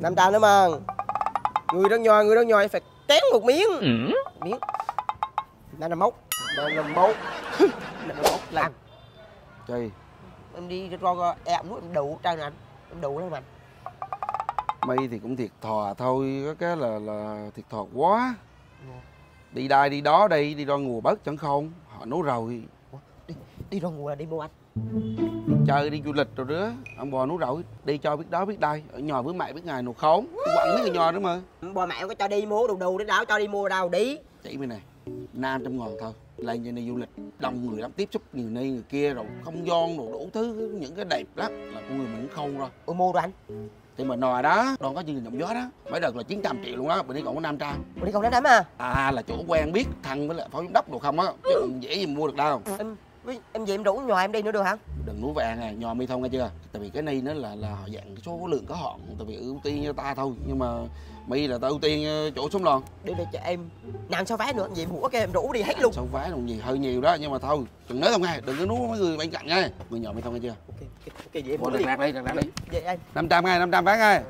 500 nữa mà. Người đó nhoi phải kén một miếng. Miếng. 551. 551. 551 lần. Gì? Em đi cho con em nuốt em đủ trơn anh. Em đủ lắm anh. Mày thì cũng thiệt thòi thôi, có cái là thiệt thòi quá. Đi đây đi đó đây, đi đo ngùa bớt chẳng không? Họ nói rồi. Đi đo ngùa là đi mua anh. Đi chơi đi du lịch rồi đó. Ông bò nói rồi, đi cho biết đó biết đây. Ở nhò với mẹ biết ngày nào khốn. Quặng biết nhò nữa mà. Bò mẹ có cho đi mua đồ đến đó, cho đi mua đâu đi. Chỉ mày này, 500 ngàn thôi. Lên trên đi du lịch, đông người lắm, tiếp xúc người này người kia rồi không gian rồi đủ thứ, những cái đẹp lắm là con người mình không rồi. Mua rồi anh. Thì mà nòi đó, đoan có chương trình giọng gió đó, mấy đợt là 900 triệu luôn đó, bữa nay còn có 500. Bữa nay còn 500 à? À là chỗ quen biết thằng với lại phó giám đốc được không á, chứ không dễ gì mua được đâu. Em về em rủ nhòa em đi nữa được hả? Đừng núi vàng này, nhò mi thông nghe chưa? Tại vì cái này nó là họ dạng số lượng có hạn, tại vì ưu tiên cho ta thôi, nhưng mà mi là ta ưu tiên chỗ sống lon. Đi cho em làm sao vé nữa, vậy hủa cái em rủ đi hết luôn. Sao vé còn gì hơi nhiều đó, nhưng mà thôi, đừng nói không nghe, đừng có núi mấy người bên cạnh nghe. Người nhò mi thông nghe chưa? Ok vậy em bỏ đi. Rạc đi. Vậy anh. 500 ngay, 500 vé ngay.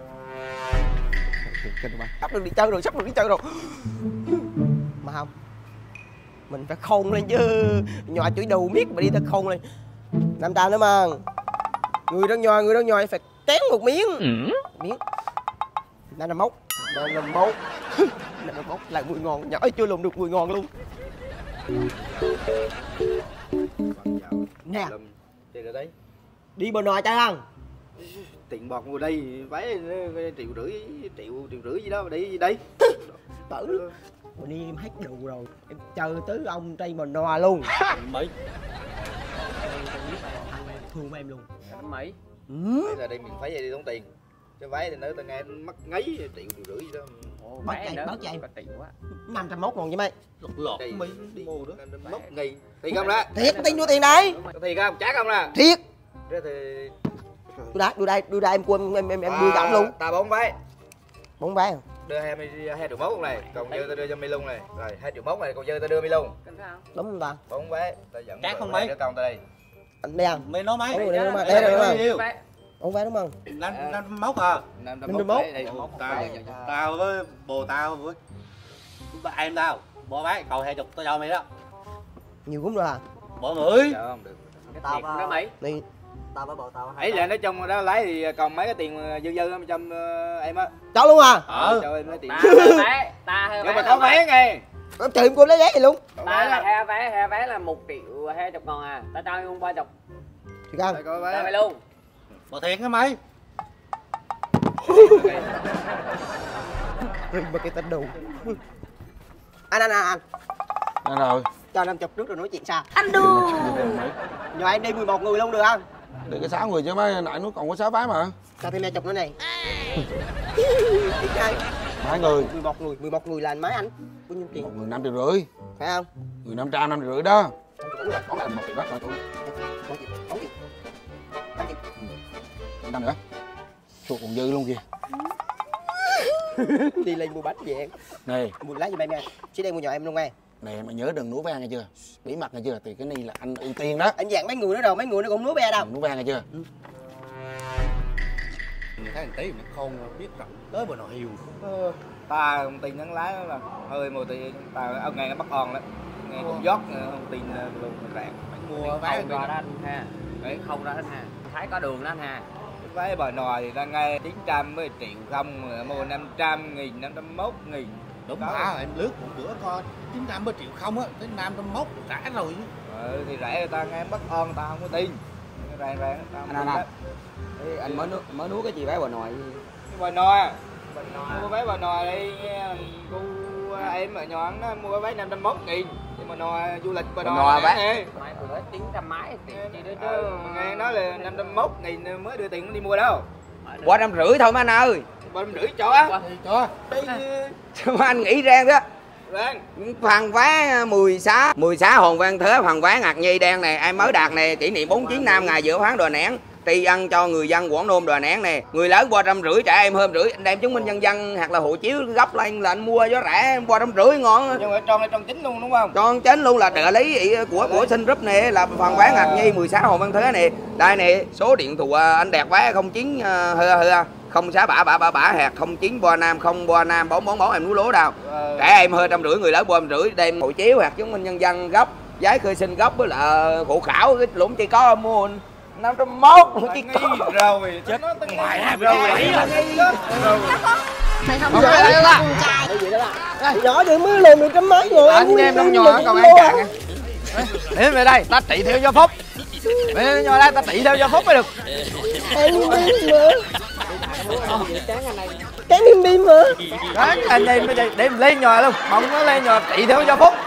Sắp được đi chơi rồi. Mà không, mình phải khôn lên chứ. Nhòa chửi đầu miết mà đi thật khôn lên. 500 nữa mà. Người đó nhoi phải kén một miếng. Miếng. 551. 551 là 10 ngàn. Nhỏ chưa lùm được 10 ngàn luôn. Nè. Đi bờ nòi chơi không? Tiền bọt ngồi đây váy triệu rưỡi gì đó đi đây. Tử. Bữa nay em hết đủ rồi. Em chờ tới ông trai bò nòi luôn. Mấy? Thương em luôn. Mấy? Là đi miền phái về đi tốn tiền. Cái váy thì nói tao nghe mất ngấy triệu rưỡi gì đó. Bớt cho em. 501 ngàn vậy mày. Lọt mấy đi mua đó. 51 nghìn. Tiền không đó? Thiệt tin vô tiền đây. Tiền không? Chắc không nè? Thiệt. Thế thì Đưa đây em quên em đưa giọng luôn. Tao 4 váy. 4 váy. Đưa 2 triệu mốt này, còn dư tao đưa cho mi luôn này. Rồi 2 triệu mốt này, còn dư tao đưa mi luôn. Đúng không ta? 4 váy, tao dẫn chắc không mấy đứa con tao đây. Anh đây không? Mày nói mấy? Đây đúng không? 4 váy đúng không? 51 à? 51. Tao với bồ tao với em tao bỏ váy cầu 20 tao cho mày đó. Nhiều cũng được à? Bỏ người. Dạ không được. Tao đó mấy? Đi. Tao với bồ tao. Ấy là nói chung đó lấy thì còn mấy cái tiền dư trong em á. Cho luôn à? Cho em lấy tiền. Ta Nhưng mà có vé nghe. Em chờ em cô lấy vé gì luôn. Ta là hai vé là 1 triệu 20 ngàn à. Ta cho em không 30. Thì không? Có vé. Tao mày luôn. Bỏ tiền hả mày? Mà cái tên đủ. Anh. Đây rồi. Cho 50 nước rồi nói chuyện sao? Anh đu. Nhờ em đi 11 người luôn được không? Được cái 6 người chứ mấy nãy nó còn có 6 vé mà. Cho thêm 20 nữa này. Mấy người? 11 người là anh mấy anh? Bao nhiêu tiền? Một người 5,5 triệu. Phải không? Người 500, 5,5 triệu đó. Có là 1 triệu đó, 5 nữa. Chuột còn dư luôn kìa. Đi lên mua bánh về em. Này. Mua lá giùm em nha. Chỉ đem mua nhỏ em luôn nghe. Nè mày nhớ đừng núi vang nghe chưa? Bí mật nghe chưa? Thì cái này là anh ưu tiên đó. Anh dặn mấy người nữa đâu, mấy người nó cũng núi be đâu. Núi vang nghe chưa? Người thấy một tí nó khôn biết rộng tới bờ nọ hiu. Ta không tin nhắn lái là hơi mùa tiền ta ông nghe nó bắt on đấy. Nghe cũng giót không tin luôn rạng. Mua vé ra đó anh ha. Đấy không ra hết ha. Thấy có đường đó anh ha. Vé bờ nòi thì ta nghe 900 với triệu không, mua 500 nghìn, 501 nghìn. Đúng hả? Em lướt một bữa coi 930 triệu không á, tới 501 trả rồi. Thì rẻ người ta nghe bắt on ta không có tin. Ràng ta không tin đó. Anh mới nuốt cái gì vé bò nòi? Cái bò nòi. Mua vé bò nòi đi, cô em ở nhỏ nó mua vé 501 nghìn. Nhưng mà nòi du lịch bò nòi vé. Mai bữa tiếng trăm mấy tiền chi đó chứ. Nghe nói là 501 nghìn mới đưa tiền đi mua đâu. Qua 150 thôi mà anh ơi. 350 cho á. Cho. Sao mà anh nghĩ ra đó? Rang. Phần vé 10 xã hồn vang thế, phần vé ngạc nhi đen này em mới đạt này, kỷ niệm 49 năm ngày giữa khoáng Đò Nẵng, tri ân cho người dân Quảng Đông Đò Nẵng này, người lớn qua 150, trẻ em hơn rưỡi, anh đem chứng minh nhân dân hoặc là hộ chiếu gấp lên là anh mua giá rẻ qua 150 ngon. Nhưng mà trong chính luôn đúng không? Tròn chính luôn là trợ lý của Sinh Group này là phần vé ngạc nhi 10 xã hồn vang thế này. Đây nè, số điện thoại anh đẹp vé 09 06 bả hạt 09 Boa Nam 0 Boa Nam 444 em núi lúa đâu. Trẻ em hơn 150, người lớn 150, đem hộ chiếu hoặc chứng minh nhân dân gốc, giấy khơi sinh gốc với là hộ khảo cái lũng chỉ có mua 501 chỉ có rồi chết ngoài rồi. Mày không nói là con trai. Nhỏ vậy mới lùn được trăm mấy rồi. Anh em đông nhỏ còn ăn cạn à. Để về đây, ta trị theo cho Phúc. Để nhoi đây ta trị theo cho Phúc mới được. Ăn bim mà. Cái bim bim mà. Đó, anh em để lên nhoi luôn. Bỗng nó lên nhoi trị theo cho Phúc.